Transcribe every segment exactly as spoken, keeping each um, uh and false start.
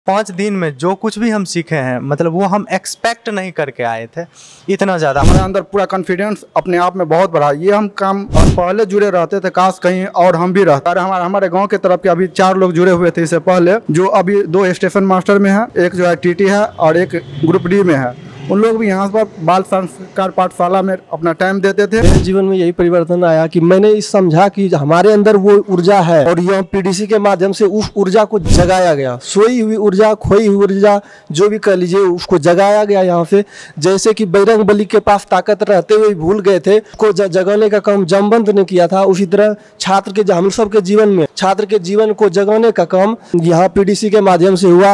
पाँच दिन में जो कुछ भी हम सीखे हैं मतलब वो हम एक्सपेक्ट नहीं करके आए थे इतना ज़्यादा। हमारे अंदर पूरा कॉन्फिडेंस अपने आप में बहुत बढ़ा। ये हम काम पहले जुड़े रहते थे, काश कहीं और हम भी रहते। हमारे हमारे गांव के तरफ के अभी चार लोग जुड़े हुए थे इससे पहले, जो अभी दो स्टेशन मास्टर में है, एक जो है टीटी है और एक ग्रुप डी में है। उन लोग भी यहाँ पर बाल संस्कार पाठशाला में अपना टाइम देते थे। मेरे जीवन में यही परिवर्तन आया कि मैंने इस समझा कि हमारे अंदर वो ऊर्जा है और यह पीडीसी के माध्यम से उस ऊर्जा को जगाया गया। सोई हुई ऊर्जा, खोई हुई ऊर्जा, जो भी कह लीजिए, उसको जगाया गया यहाँ पे। जैसे कि बजरंग बली के पास ताकत रहते हुए भूल गए थे, को जगाने का काम जमवंत ने किया था। उसी तरह छात्र के हम सब के जीवन में छात्र के जीवन को जगाने का काम यहाँ पीडीसी के माध्यम से हुआ।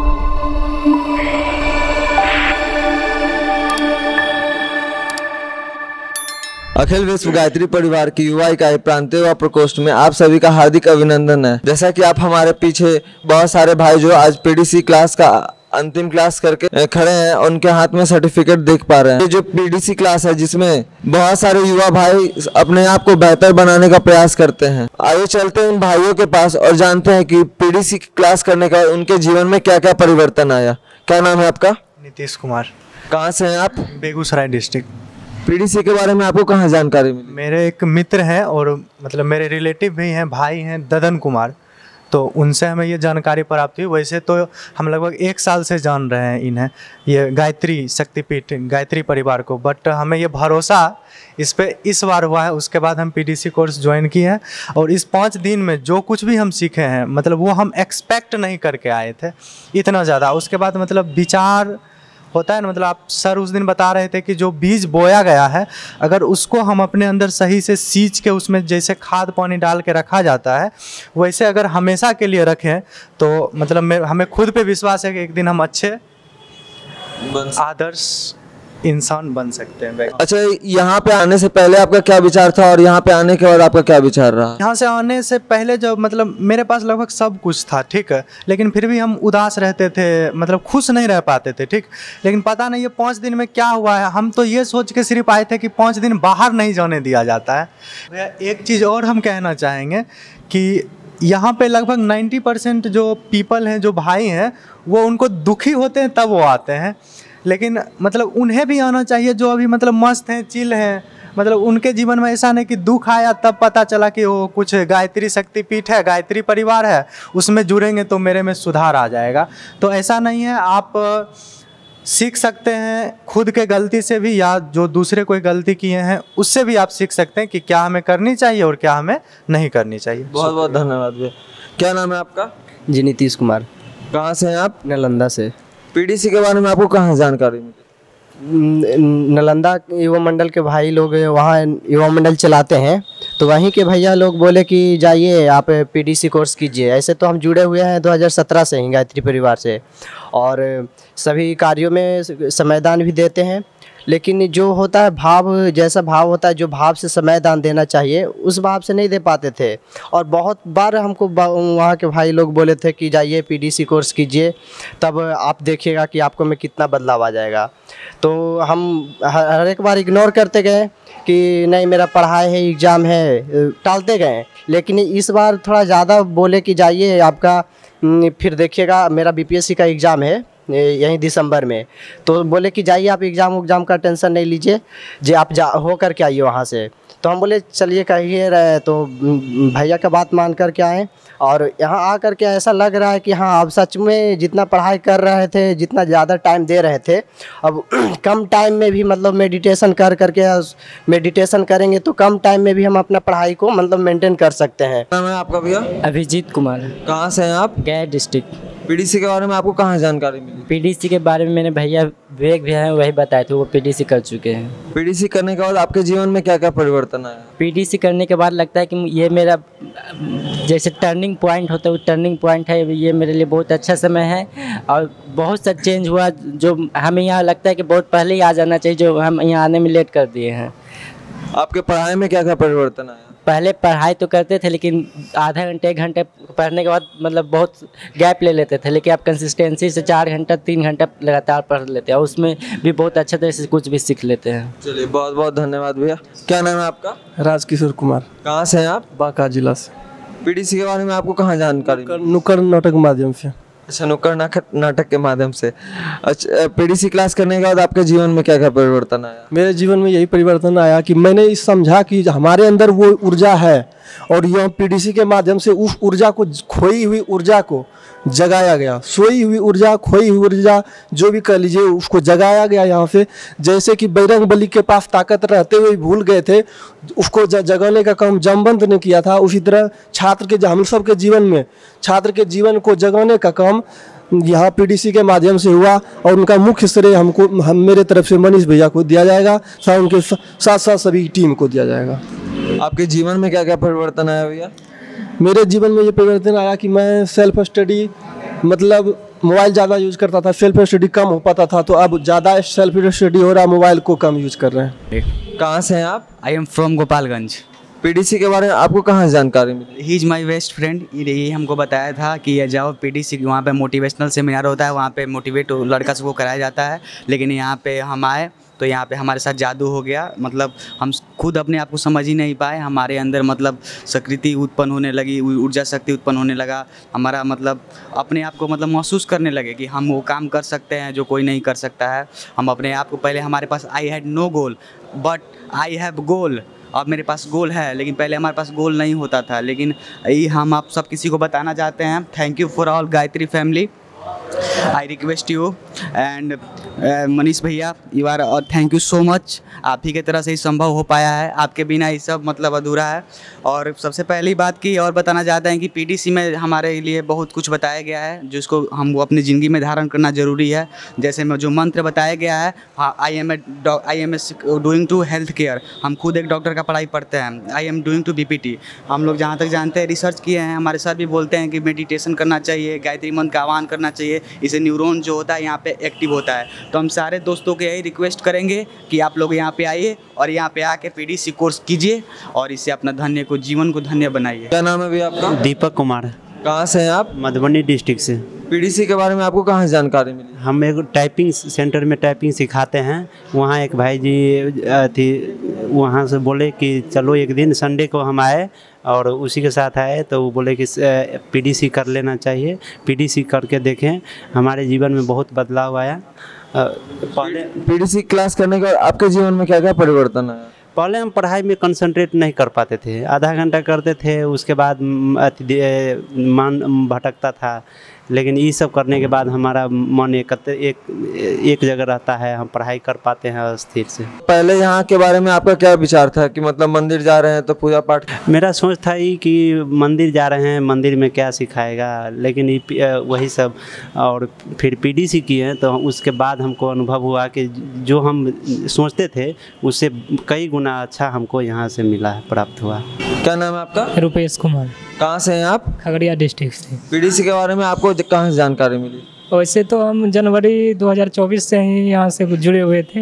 अखिल विश्व गायत्री परिवार की युवा इकाई प्रांतीय युवा प्रकोष्ठ में आप सभी का हार्दिक अभिनंदन है। जैसा कि आप हमारे पीछे बहुत सारे भाई जो आज पीडीसी क्लास का अंतिम क्लास करके खड़े हैं, उनके हाथ में सर्टिफिकेट देख पा रहे हैं। ये जो पीडीसी क्लास है जिसमें बहुत सारे युवा भाई अपने आप को बेहतर बनाने का प्रयास करते हैं। आइए चलते हैं इन भाइयों के पास और जानते हैं कि पीडीसी क्लास करने का उनके जीवन में क्या क्या परिवर्तन आया। क्या नाम है आपका? नीतीश कुमार। कहाँ से हैं आप? बेगूसराय डिस्ट्रिक्ट। पीडीसी के बारे में आपको कहाँ जानकारी मिली? मेरे एक मित्र हैं और मतलब मेरे रिलेटिव भी हैं, भाई हैं, ददन कुमार, तो उनसे हमें ये जानकारी प्राप्त हुई। वैसे तो हम लगभग एक साल से जान रहे हैं इन्हें, ये गायत्री शक्तिपीठ गायत्री परिवार को, बट हमें ये भरोसा इस पे इस बार हुआ है। उसके बाद हम पीडीसी कोर्स ज्वाइन किए हैं और इस पाँच दिन में जो कुछ भी हम सीखे हैं मतलब वो हम एक्सपेक्ट नहीं करके आए थे इतना ज़्यादा। उसके बाद मतलब विचार होता है ना, मतलब आप सर उस दिन बता रहे थे कि जो बीज बोया गया है अगर उसको हम अपने अंदर सही से सींच के उसमें जैसे खाद पानी डाल के रखा जाता है वैसे अगर हमेशा के लिए रखें तो मतलब मैं हमें खुद पे विश्वास है कि एक दिन हम अच्छे आदर्श इंसान बन सकते हैं। अच्छा, यहाँ पे आने से पहले आपका क्या विचार था और यहाँ पे आने के बाद आपका क्या विचार रहा? यहाँ से आने से पहले जब मतलब मेरे पास लगभग सब कुछ था, ठीक है, लेकिन फिर भी हम उदास रहते थे, मतलब खुश नहीं रह पाते थे, ठीक। लेकिन पता नहीं ये पाँच दिन में क्या हुआ है, हम तो ये सोच के सिर्फ आए थे कि पाँच दिन बाहर नहीं जाने दिया जाता है। एक चीज़ और हम कहना चाहेंगे कि यहाँ पे लगभग नब्बे परसेंट जो पीपल हैं, जो भाई हैं, वो उनको दुखी होते हैं तब वो आते हैं, लेकिन मतलब उन्हें भी आना चाहिए जो अभी मतलब मस्त हैं, चिल हैं। मतलब उनके जीवन में ऐसा नहीं कि दुख आया तब पता चला कि वो कुछ गायत्री शक्तिपीठ है, गायत्री परिवार है, उसमें जुड़ेंगे तो मेरे में सुधार आ जाएगा। तो ऐसा नहीं है, आप सीख सकते हैं खुद के गलती से भी, या जो दूसरे कोई गलती किए हैं उससे भी आप सीख सकते हैं कि क्या हमें करनी चाहिए और क्या हमें नहीं करनी चाहिए। बहुत बहुत धन्यवाद भैया। क्या नाम है आपका? जी नीतीश कुमार। कहाँ से हैं आप? नालंदा से। पीडीसी के बारे में आपको कहाँ जानकारी मिली? नालंदा युवा मंडल के भाई लोग वहाँ युवा मंडल चलाते हैं, तो वहीं के भैया लोग बोले कि जाइए आप पीडीसी कोर्स कीजिए। ऐसे तो हम जुड़े हुए हैं दो हज़ार सत्रह से ही गायत्री परिवार से और सभी कार्यों में समयदान भी देते हैं, लेकिन जो होता है भाव, जैसा भाव होता है, जो भाव से समय दान देना चाहिए उस भाव से नहीं दे पाते थे। और बहुत बार हमको वहाँ के भाई लोग बोले थे कि जाइए पीडीसी कोर्स कीजिए, तब आप देखिएगा कि आपको में कितना बदलाव आ जाएगा। तो हम हर एक बार इग्नोर करते गए कि नहीं मेरा पढ़ाई है, एग्ज़ाम है, टालते गए। लेकिन इस बार थोड़ा ज़्यादा बोले कि जाइए आपका, फिर देखिएगा मेरा बीपीएससी का एग्ज़ाम है यहीं दिसंबर में, तो बोले कि जाइए आप एग्ज़ाम उग्ज़ाम का टेंशन नहीं लीजिए, जे आप जा हो कर के आइए वहाँ से। तो हम बोले चलिए कहिए रहे, तो भैया का बात मान कर के आए और यहाँ आ कर के ऐसा लग रहा है कि हाँ अब सच में जितना पढ़ाई कर रहे थे, जितना ज़्यादा टाइम दे रहे थे, अब कम टाइम में भी मतलब मेडिटेशन कर करके मेडिटेशन करेंगे तो कम टाइम में भी हम अपना पढ़ाई को मतलब मेंटेन कर सकते हैं। नाम है आपका भैया? अभिजीत कुमार। कहाँ से हैं आप? गया डिस्ट्रिक्ट। पीडीसी के बारे में आपको कहाँ जानकारी मिली? पीडीसी के बारे में मैंने भैया विवेक भैया हैं वही बताए थे, वो पीडीसी कर चुके हैं। पीडीसी करने के बाद आपके जीवन में क्या क्या परिवर्तन आया? पीडीसी करने के बाद लगता है कि ये मेरा जैसे टर्निंग पॉइंट होता है, वो टर्निंग पॉइंट है, ये मेरे लिए बहुत अच्छा समय है और बहुत सा चेंज हुआ जो हमें यहाँ लगता है कि बहुत पहले ही आ जाना चाहिए, जो हम यहाँ आने में लेट कर दिए हैं। आपके पढ़ाई में क्या क्या परिवर्तन आया? पहले पढ़ाई तो करते थे लेकिन आधा घंटे एक घंटे पढ़ने के बाद मतलब बहुत गैप ले लेते थे, लेकिन आप कंसिस्टेंसी से चार घंटा तीन घंटा लगातार पढ़ लेते हैं, उसमें भी बहुत अच्छे तरह से कुछ भी सीख लेते हैं। चलिए बहुत बहुत धन्यवाद भैया। क्या नाम है आपका? राजकिशोर कुमार। कहाँ से हैं आप? बांका जिला से। पीडीसी के बारे में आपको कहाँ जानकारी? नुक्कड़ नाटक के माध्यम से। अच्छा, नुक्कड़ नाटक नाटक के माध्यम से। अच्छा, पीडीसी क्लास करने के बाद आपके जीवन में क्या क्या परिवर्तन आया? मेरे जीवन में यही परिवर्तन आया कि मैंने इस समझा कि हमारे अंदर वो ऊर्जा है और यह पीडीसी के माध्यम से उस ऊर्जा को, खोई हुई ऊर्जा को जगाया गया। सोई हुई ऊर्जा, खोई हुई ऊर्जा, जो भी कह लीजिए, उसको जगाया गया यहाँ पे। जैसे कि बजरंग बली के पास ताकत रहते हुए भूल गए थे, उसको जगाने का काम जमवंत ने किया था। उसी तरह छात्र के, हम सब के जीवन में छात्र के जीवन को जगाने का काम यहाँ पीडीसी के माध्यम से हुआ और उनका मुख्य श्रेय हमको, हम मेरे तरफ से मनीष भैया को दिया जाएगा, साथ उनके साथ साथ सभी टीम को दिया जाएगा। आपके जीवन में क्या क्या परिवर्तन आया भैया? मेरे जीवन में ये परिवर्तन आया कि मैं सेल्फ स्टडी, मतलब मोबाइल ज़्यादा यूज़ करता था, सेल्फ स्टडी कम हो पाता था, तो अब ज़्यादा सेल्फ स्टडी हो रहा है, मोबाइल को कम यूज़ कर रहे हैं। कहाँ से हैं आप? I am from Gopalganj. PDC के बारे में आपको कहाँ से जानकारी मिली? He is my best friend. ये हमको बताया था कि ये जाओ पीडीसी, वहाँ पे मोटिवेशनल सेमिनार होता है, वहाँ पे मोटिवेट लड़का सबको कराया जाता है। लेकिन यहाँ पे हम आए तो यहाँ पे हमारे साथ जादू हो गया। मतलब हम खुद अपने आप को समझ ही नहीं पाए, हमारे अंदर मतलब सकृति उत्पन्न होने लगी, ऊर्जा शक्ति उत्पन्न होने लगा। हमारा मतलब अपने आप को मतलब महसूस करने लगे कि हम वो काम कर सकते हैं जो कोई नहीं कर सकता है। हम अपने आप को, पहले हमारे पास I had no goal but I have goal. अब मेरे पास गोल है, लेकिन पहले हमारे पास गोल नहीं होता था। लेकिन ये हम आप सब किसी को बताना चाहते हैं। Thank you for all Gayatri family. I request you and Manish भैया, यू आर और थैंक यू सो मच। आप ही के तरह से ही संभव हो पाया है, आपके बिना ये सब मतलब अधूरा है। और सबसे पहली बात की और बताना चाहते हैं कि पीडीसी में हमारे लिए बहुत कुछ बताया गया है जिसको हम वो अपनी ज़िंदगी में धारण करना ज़रूरी है। जैसे में जो मंत्र बताया गया है, I am I am S doing to health care, हम खुद एक डॉक्टर का पढ़ाई पढ़ते हैं। I am doing to BPT, हम लोग जहाँ तक जानते हैं, रिसर्च किए हैं, हमारे सर भी बोलते हैं कि मेडिटेशन करना चाहिए, गायत्री मंत्र का आह्वान करना चाहिए, इससे न्यूरॉन जो होता है यहाँ पे एक्टिव होता है। तो हम सारे दोस्तों को यही रिक्वेस्ट करेंगे कि आप लोग यहाँ पे आइए और यहाँ पे आके पीडीसी कोर्स कीजिए और इससे अपना धन्य को, जीवन को धन्य बनाइए। क्या नाम है भैया आपका? दीपक कुमार। कहाँ से हैं आप? मधुबनी डिस्ट्रिक्ट से। पीडीसी के बारे में आपको कहाँ से जानकारी मिली? हम एक टाइपिंग सेंटर में टाइपिंग सिखाते हैं, वहाँ एक भाई जी थी, वहाँ से बोले कि चलो एक दिन संडे को हम आए और उसी के साथ आए तो वो बोले कि पीडीसी कर लेना चाहिए। पीडीसी करके देखें, हमारे जीवन में बहुत बदलाव आया। पहले पीडीसी क्लास करने के बाद आपके जीवन में क्या क्या परिवर्तन आया? पहले हम पढ़ाई में कंसंट्रेट नहीं कर पाते थे, आधा घंटा करते थे, उसके बाद मन भटकता था। लेकिन ये सब करने के बाद हमारा मन एक एक एक जगह रहता है, हम पढ़ाई कर पाते हैं स्थिर से। पहले यहाँ के बारे में आपका क्या विचार था कि मतलब मंदिर जा रहे हैं तो पूजा पाठ? मेरा सोच था ही कि मंदिर जा रहे हैं, मंदिर में क्या सिखाएगा, लेकिन ये वही सब। और फिर पीडीसी किए तो उसके बाद हमको अनुभव हुआ कि जो हम सोचते थे उससे कई गुना अच्छा हमको यहाँ से मिला है, प्राप्त हुआ। क्या नाम है आपका? रुपेश कुमार। कहाँ से हैं आप? खगड़िया डिस्ट्रिक्ट से। पीडीसी के बारे में आपको कहाँ से जानकारी मिली? वैसे तो हम जनवरी दो हज़ार चौबीस से ही यहाँ से जुड़े हुए थे।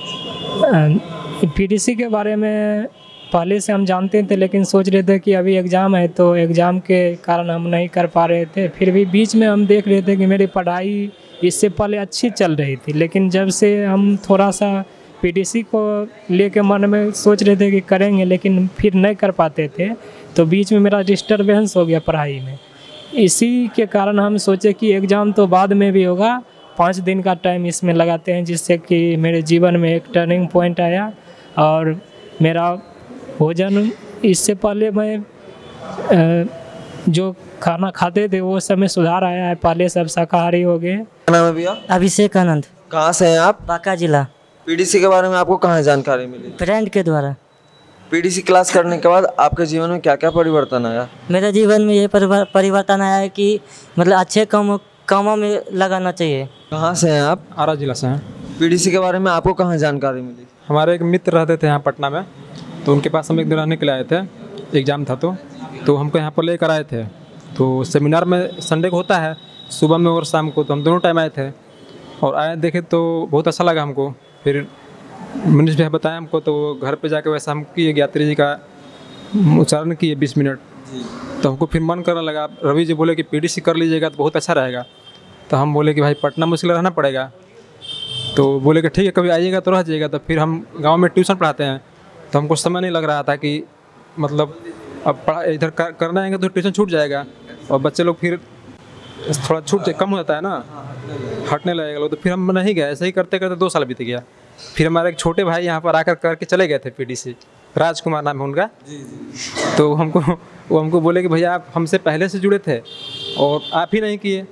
पीडीसी के बारे में पहले से हम जानते थे, लेकिन सोच रहे थे कि अभी एग्ज़ाम है तो एग्ज़ाम के कारण हम नहीं कर पा रहे थे। फिर भी बीच में हम देख रहे थे कि मेरी पढ़ाई इससे पहले अच्छी चल रही थी, लेकिन जब से हम थोड़ा सा पीडीसी को लेके मन में सोच रहे थे कि करेंगे, लेकिन फिर नहीं कर पाते थे, तो बीच में मेरा डिस्टर्बेंस हो गया पढ़ाई में। इसी के कारण हम सोचे कि एग्ज़ाम तो बाद में भी होगा, पाँच दिन का टाइम इसमें लगाते हैं, जिससे कि मेरे जीवन में एक टर्निंग पॉइंट आया। और मेरा भोजन, इससे पहले मैं जो खाना खाते थे वो सब में सुधार आया है, पहले सब शाकाहारी हो गए। क्या नाम है भैया? अभिषेक आनंद। कहाँ से हैं आप? बांका जिला। पीडीसी के बारे में आपको कहाँ जानकारी मिली? फ्रेंड के द्वारा। पीडीसी क्लास करने के बाद आपके जीवन में क्या क्या परिवर्तन आया? मेरे जीवन में ये परिवर्तन आया है कि मतलब अच्छे काम कामों में लगाना चाहिए। कहाँ से हैं आप? आरा जिला से हैं। पीडीसी के बारे में आपको कहाँ जानकारी मिली? हमारे एक मित्र रहते थे यहाँ पटना में, तो उनके पास हम एक दिन रहने के लिए आए थे, एग्ज़ाम था तो तो हमको यहाँ पर लेकर आए थे। तो सेमिनार में संडे को होता है, सुबह में और शाम को, तो हम दोनों टाइम आए थे और आए देखे तो बहुत अच्छा लगा हमको। फिर मनीष भैया बताया हमको, तो घर पे जाके वैसा हम किए, गायत्री जी का उच्चारण किए बीस मिनट। तो हमको फिर मन करने लगा। रवि जी बोले कि पीडीसी कर लीजिएगा तो बहुत अच्छा रहेगा। तो हम बोले कि भाई पटना में इसलिए रहना पड़ेगा, तो बोले कि ठीक है कभी आइएगा तो रह जाइएगा। तो फिर हम गांव में ट्यूशन पढ़ाते हैं, तो हमको समय नहीं लग रहा था कि मतलब अब पढ़ा इधर कर, करना आएगा तो ट्यूशन छूट जाएगा और बच्चे लोग फिर थोड़ा छूट कम हो जाता है ना, हटने लगेगा लोग, तो फिर हम नहीं गए। ऐसे ही करते करते दो साल बीत गया। फिर हमारे एक छोटे भाई यहाँ पर आकर करके चले गए थे पीडीसी, राजकुमार नाम है उनका। तो हमको वो हमको बोले कि भैया आप हमसे पहले से जुड़े थे और आप ही नहीं किए।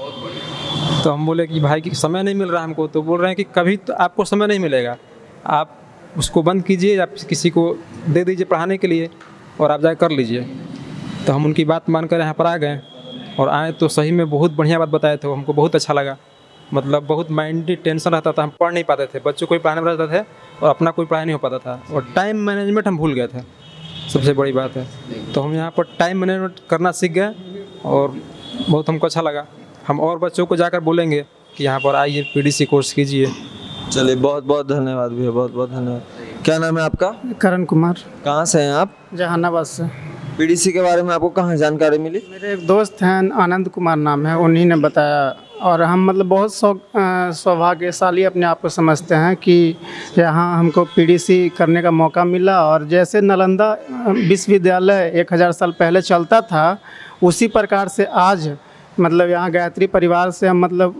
तो हम बोले कि भाई कि समय नहीं मिल रहा हमको। तो बोल रहे हैं कि कभी तो आपको समय नहीं मिलेगा, आप उसको बंद कीजिए, आप किसी को दे दीजिए पढ़ाने के लिए और आप जाकर कर लीजिए। तो हम उनकी बात मानकर यहाँ पर आ गए और आए तो सही में बहुत बढ़िया बात बताए थे, हमको बहुत अच्छा लगा। मतलब बहुत माइंड टेंशन रहता था, हम पढ़ नहीं पाते थे, बच्चों को भी पढ़ाने में रहते थे और अपना कोई पढ़ाई नहीं हो पाता था, और टाइम मैनेजमेंट हम भूल गए थे, सबसे बड़ी बात है। तो हम यहाँ पर टाइम मैनेजमेंट करना सीख गए और बहुत हमको अच्छा लगा। हम और बच्चों को जाकर बोलेंगे कि यहाँ पर आइए पीडीसी कोर्स कीजिए। चलिए बहुत बहुत धन्यवाद भैया, बहुत बहुत धन्यवाद। क्या नाम है आपका? करण कुमार। कहाँ से हैं आप? जहानाबाद से। पीडीसी के बारे में आपको कहाँ जानकारी मिली? मेरे एक दोस्त हैं, आनंद कुमार नाम है, उन्हीं ने बताया। और हम मतलब बहुत सौभाग्यशाली अपने आप को समझते हैं कि यहाँ हमको पीडीसी करने का मौका मिला। और जैसे नालंदा विश्वविद्यालय एक हज़ार साल पहले चलता था, उसी प्रकार से आज मतलब यहाँ गायत्री परिवार से हम मतलब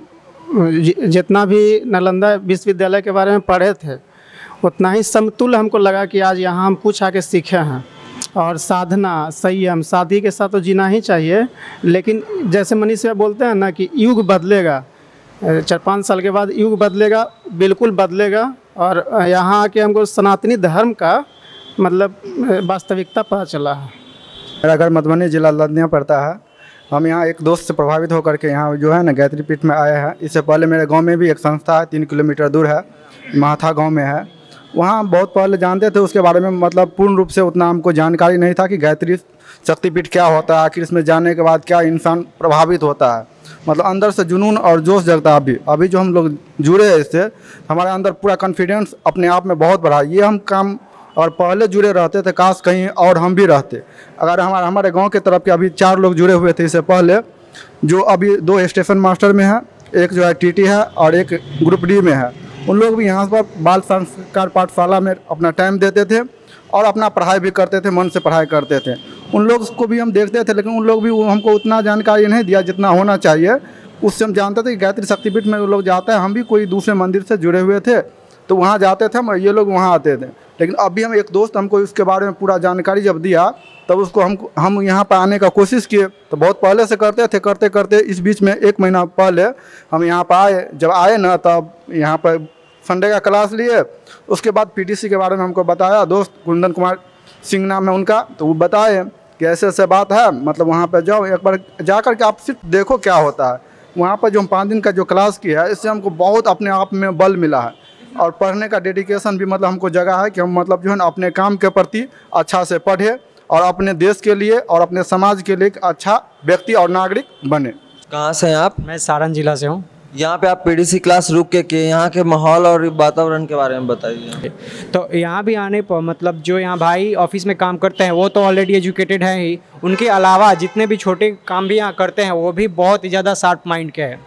जितना भी नालंदा विश्वविद्यालय के बारे में पढ़े थे उतना ही समतुल्य हमको लगा कि आज यहाँ हम कुछ आके सीखे हैं। और साधना, संयम, सादगी के साथ तो जीना ही चाहिए। लेकिन जैसे मनीष भैया बोलते हैं ना कि युग बदलेगा, चार पाँच साल के बाद युग बदलेगा, बिल्कुल बदलेगा। और यहाँ आके हमको सनातनी धर्म का मतलब वास्तविकता पता चला है। मेरा घर मधुबनी जिला लदनिया पड़ता है। हम यहाँ एक दोस्त से प्रभावित होकर के यहाँ जो है ना गायत्री पीठ में आए हैं। इससे पहले मेरे गांव में भी एक संस्था है, तीन किलोमीटर दूर है, माथा गांव में है। वहाँ बहुत पहले जानते थे उसके बारे में, मतलब पूर्ण रूप से उतना हमको जानकारी नहीं था कि गायत्री शक्तिपीठ क्या होता है, आखिर इसमें जाने के बाद क्या इंसान प्रभावित होता है। मतलब अंदर से जुनून और जोश जगता है। अभी अभी जो हम लोग जुड़े हैं इससे, हमारे अंदर पूरा कॉन्फिडेंस अपने आप में बहुत बढ़ा। ये हम काम और पहले जुड़े रहते थे, काश कहीं और हम भी रहते। अगर हमारे हमारे गांव के तरफ के अभी चार लोग जुड़े हुए थे इससे पहले, जो अभी दो स्टेशन मास्टर में है, एक जो है टीटी है और एक ग्रुप डी में है। उन लोग भी यहाँ पर बाल संस्कार पाठशाला में अपना टाइम देते थे और अपना पढ़ाई भी करते थे, मन से पढ़ाई करते थे। उन लोग को भी हम देखते थे, लेकिन उन लोग भी हमको उतना जानकारी नहीं दिया जितना होना चाहिए। उससे हम जानते थे कि गायत्री शक्तिपीठ में वो लोग जाते हैं, हम भी कोई दूसरे मंदिर से जुड़े हुए थे तो वहाँ जाते थे, हम ये लोग वहाँ आते थे। लेकिन अभी हम एक दोस्त हमको इसके बारे में पूरा जानकारी जब दिया, तब उसको हम हम यहाँ पर आने का कोशिश किए। तो बहुत पहले से करते थे, करते करते इस बीच में एक महीना पहले हम यहाँ पर आए। जब आए ना तब यहाँ पर संडे का क्लास लिए। उसके बाद पीडीसी के बारे में हमको बताया, दोस्त कुंदन कुमार सिंह नाम है उनका, तो वो बताए कि ऐसे ऐसे बात है, मतलब वहाँ पर जाओ, एक बार जा कर के आप सिर्फ देखो क्या होता है। वहाँ पर जो हम पाँच दिन का जो क्लास किया है, इससे हमको बहुत अपने आप में बल मिला है और पढ़ने का डेडिकेशन भी मतलब हमको जगह है कि हम मतलब जो है ना अपने काम के प्रति अच्छा से पढ़े और अपने देश के लिए और अपने समाज के लिए एक अच्छा व्यक्ति और नागरिक बने। कहाँ से हैं आप? मैं सारण जिला से हूँ। यहाँ पे आप पीडीसी क्लास रुक के किए, यहाँ के माहौल और वातावरण के बारे में बताइए। तो यहाँ भी आने पर मतलब जो यहाँ भाई ऑफिस में काम करते हैं वो तो ऑलरेडी एजुकेटेड हैं ही, उनके अलावा जितने भी छोटे काम भी यहाँ करते हैं वो भी बहुत ही ज़्यादा शार्प माइंड के हैं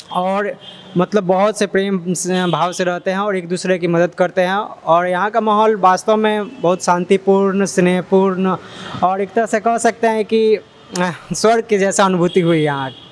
और मतलब बहुत से प्रेम भाव से रहते हैं और एक दूसरे की मदद करते हैं। और यहाँ का माहौल वास्तव में बहुत शांतिपूर्ण, स्नेहपूर्ण और एक तरह से कह सकते हैं कि स्वर्ग की जैसा अनुभूति हुई यहाँ।